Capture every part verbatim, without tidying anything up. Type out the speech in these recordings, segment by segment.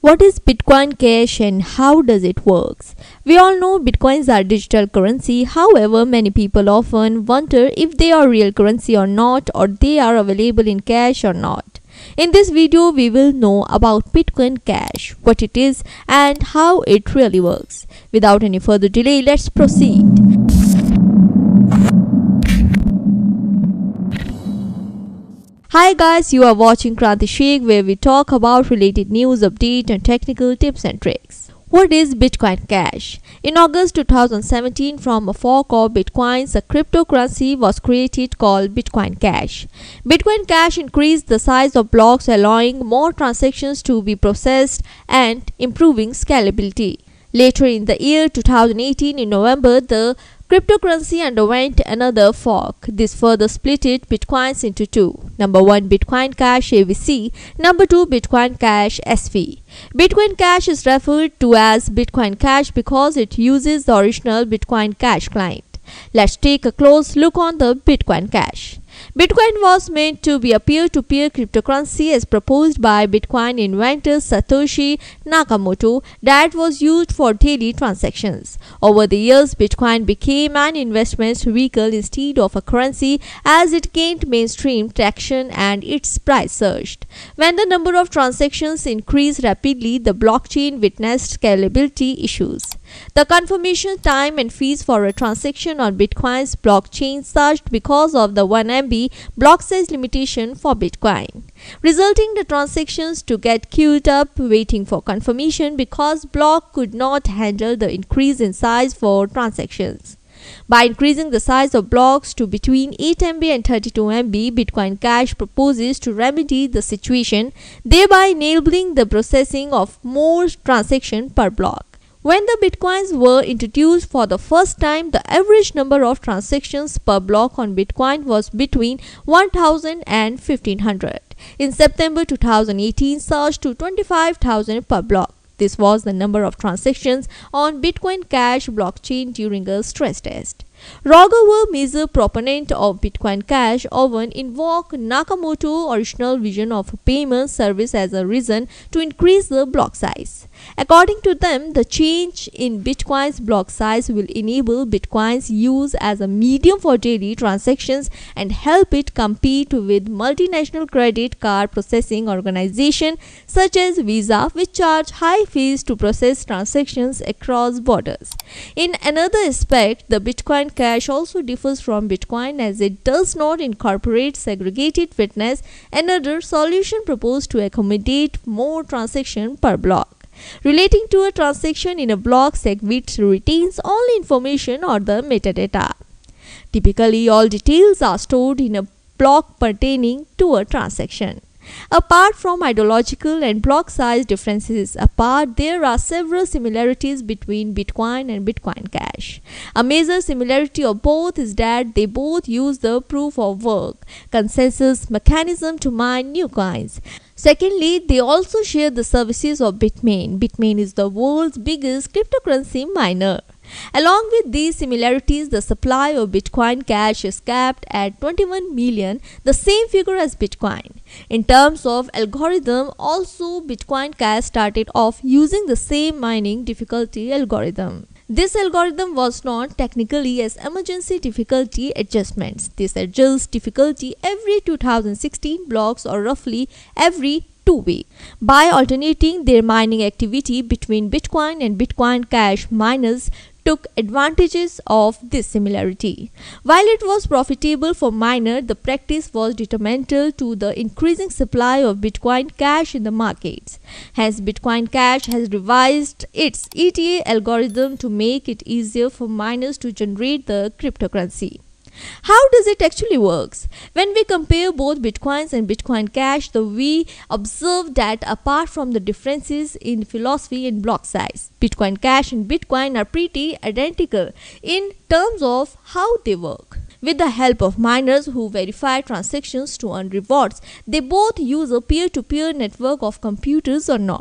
What is Bitcoin Cash and how does it work? We all know Bitcoins are digital currency. However, many people often wonder if they are real currency or not, or they are available in cash or not. In this video, we will know about Bitcoin Cash, what it is and how it really works. Without any further delay, let's proceed. Hi guys, you are watching Kranti Sheikh, where we talk about related news, update and technical tips and tricks. What is Bitcoin Cash? In August two thousand seventeen, from a fork of Bitcoins, a cryptocurrency was created called Bitcoin Cash. Bitcoin Cash increased the size of blocks, allowing more transactions to be processed and improving scalability. Later in the year two thousand eighteen, in November, the cryptocurrency underwent another fork. This further splitted Bitcoins into two. Number one, Bitcoin Cash A B C. Number two, Bitcoin Cash S V. Bitcoin Cash is referred to as Bitcoin Cash because it uses the original Bitcoin Cash client. Let's take a close look on the Bitcoin Cash. Bitcoin was meant to be a peer-to-peer cryptocurrency as proposed by Bitcoin inventor Satoshi Nakamoto that was used for daily transactions. Over the years, Bitcoin became an investment vehicle instead of a currency as it gained mainstream traction and its price surged. When the number of transactions increased rapidly, the blockchain witnessed scalability issues. The confirmation time and fees for a transaction on Bitcoin's blockchain surged because of the one M B block size limitation for Bitcoin, resulting the transactions to get queued up waiting for confirmation because block could not handle the increase in size for transactions. By increasing the size of blocks to between eight M B and thirty-two M B, Bitcoin Cash proposes to remedy the situation, thereby enabling the processing of more transactions per block. When the Bitcoins were introduced for the first time, the average number of transactions per block on Bitcoin was between one thousand and fifteen hundred. In September two thousand eighteen, surged to twenty-five thousand per block. This was the number of transactions on Bitcoin Cash blockchain during a stress test. Rogover, major proponent of Bitcoin Cash, often invoked Nakamoto's original vision of a payment service as a reason to increase the block size. According to them, the change in Bitcoin's block size will enable Bitcoin's use as a medium for daily transactions and help it compete with multinational credit card processing organizations such as Visa, which charge high fees to process transactions across borders. In another aspect, the Bitcoin Cash also differs from Bitcoin as it does not incorporate segregated witness, another solution proposed to accommodate more transactions per block. Relating to a transaction in a block, SegWit retains only information or the metadata. Typically, all details are stored in a block pertaining to a transaction. Apart from ideological and block size differences apart, there are several similarities between Bitcoin and Bitcoin Cash. A major similarity of both is that they both use the proof of work consensus mechanism to mine new coins. Secondly, they also share the services of Bitmain. Bitmain is the world's biggest cryptocurrency miner. Along with these similarities, the supply of Bitcoin Cash is capped at twenty-one million, the same figure as Bitcoin. In terms of algorithm, also Bitcoin Cash started off using the same mining difficulty algorithm. This algorithm was known technically as emergency difficulty adjustments. This adjusts difficulty every two thousand sixteen blocks or roughly every two weeks. By alternating their mining activity between Bitcoin and Bitcoin Cash, miners took advantages of this similarity. While it was profitable for miners, the practice was detrimental to the increasing supply of Bitcoin Cash in the markets. Hence, Bitcoin Cash has revised its E T A algorithm to make it easier for miners to generate the cryptocurrency. How does it actually work? When we compare both Bitcoins and Bitcoin Cash, the we observe that apart from the differences in philosophy and block size, Bitcoin Cash and Bitcoin are pretty identical in terms of how they work. With the help of miners who verify transactions to earn rewards, they both use a peer-to-peer network of computers or nodes.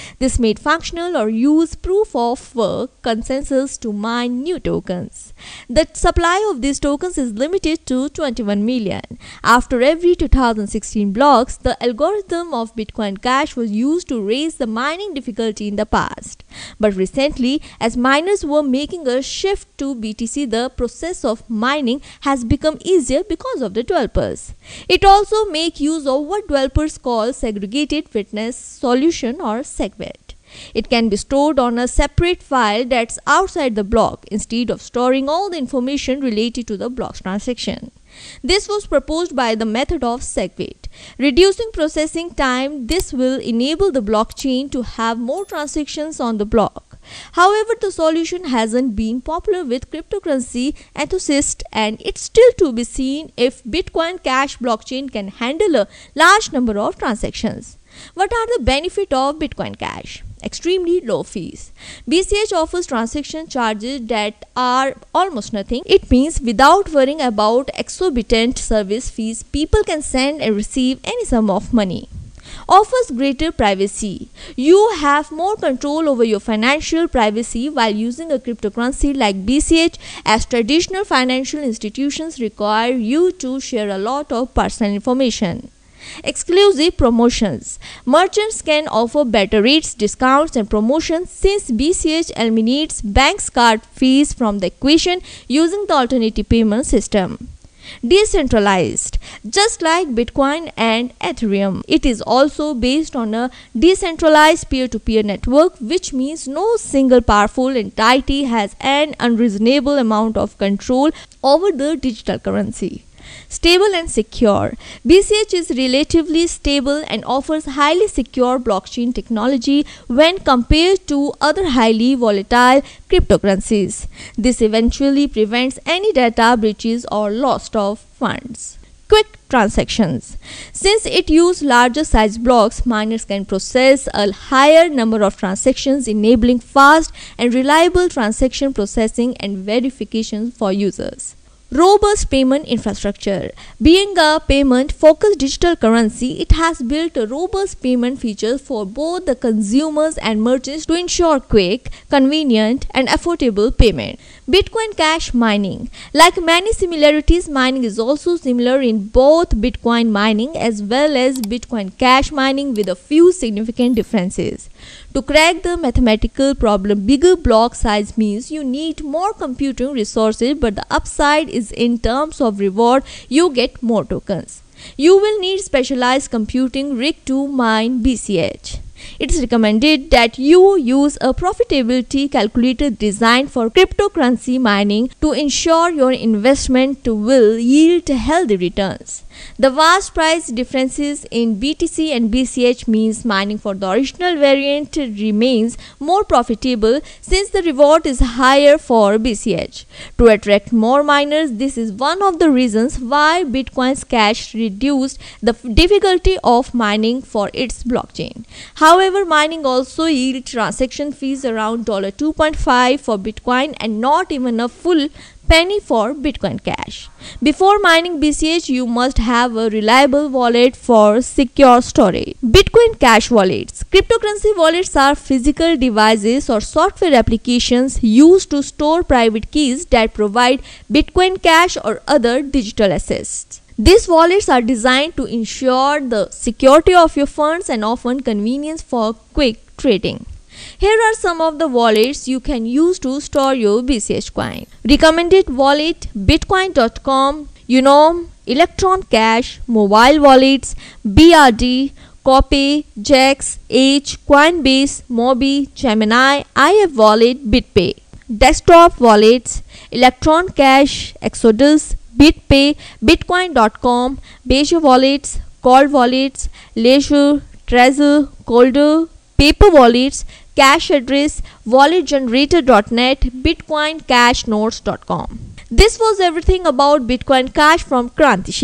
This made functional or use proof of work consensus to mine new tokens. The supply of these tokens is limited to twenty-one million. After every two thousand sixteen blocks, the algorithm of Bitcoin Cash was used to raise the mining difficulty in the past. But recently, as miners were making a shift to B T C, the process of mining has become easier because of the developers. It also makes use of what developers call segregated witness solution or SegWit. It can be stored on a separate file that's outside the block instead of storing all the information related to the block's transaction. This was proposed by the method of SegWit. Reducing processing time, this will enable the blockchain to have more transactions on the block. However, the solution hasn't been popular with cryptocurrency enthusiasts, and it's still to be seen if Bitcoin Cash blockchain can handle a large number of transactions. What are the benefits of Bitcoin Cash? Extremely low fees. B C H offers transaction charges that are almost nothing. It means without worrying about exorbitant service fees, people can send and receive any sum of money. Offers greater privacy. You have more control over your financial privacy while using a cryptocurrency like B C H, as traditional financial institutions require you to share a lot of personal information. Exclusive promotions. Merchants can offer better rates, discounts, and promotions since B C H eliminates banks' card fees from the equation using the alternative payment system. Decentralized. Just like Bitcoin and Ethereum, it is also based on a decentralized peer-to-peer network, which means no single powerful entity has an unreasonable amount of control over the digital currency. Stable and secure. B C H is relatively stable and offers highly secure blockchain technology when compared to other highly volatile cryptocurrencies. This eventually prevents any data breaches or loss of funds. Quick transactions. Since it uses larger size blocks, miners can process a higher number of transactions, enabling fast and reliable transaction processing and verification for users. Robust payment infrastructure. Being a payment-focused digital currency, it has built a robust payment features for both the consumers and merchants to ensure quick, convenient, and affordable payment. Bitcoin Cash mining. Like many similarities, mining is also similar in both Bitcoin mining as well as Bitcoin Cash mining, with a few significant differences. To crack the mathematical problem, bigger block size means you need more computing resources, but the upside is in terms of reward, you get more tokens. You will need specialized computing rig to mine B C H. It is recommended that you use a profitability calculator designed for cryptocurrency mining to ensure your investment will yield healthy returns. The vast price differences in B T C and B C H means mining for the original variant remains more profitable since the reward is higher for B C H. To attract more miners, this is one of the reasons why Bitcoin Cash reduced the difficulty of mining for its blockchain. However, mining also yields transaction fees around two point five dollars for Bitcoin and not even a full penny for Bitcoin Cash. Before mining B C H, you must have a reliable wallet for secure storage. Bitcoin Cash wallets. Cryptocurrency wallets are physical devices or software applications used to store private keys that provide Bitcoin Cash or other digital assets. These wallets are designed to ensure the security of your funds and offer convenience for quick trading. Here are some of the wallets you can use to store your B C H coin. Recommended wallet: Bitcoin dot com, Unome, Electron Cash, Mobile Wallets, B R D, Copay, Jaxx, H, Coinbase, Mobi, Gemini, I F Wallet, BitPay. Desktop wallets: Electron Cash, Exodus, BitPay, Bitcoin dot com, Beige Wallets, Cold Wallets, Ledger, Trezor, Colder, Paper Wallets, Cash Address, wallet generator dot net, Bitcoin Cash Notes dot com. This was everything about Bitcoin Cash from Kranti Sheikh.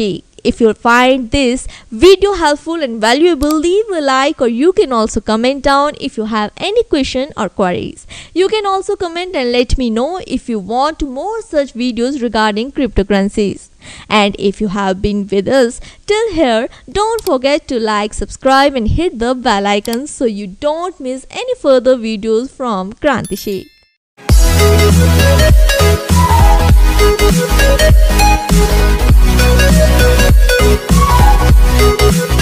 If you find this video helpful and valuable, leave a like, or you can also comment down if you have any question or queries. You can also comment and let me know if you want more such videos regarding cryptocurrencies. And if you have been with us till here, don't forget to like, subscribe and hit the bell icon so you don't miss any further videos from Kranti Sheikh. We'll be right back.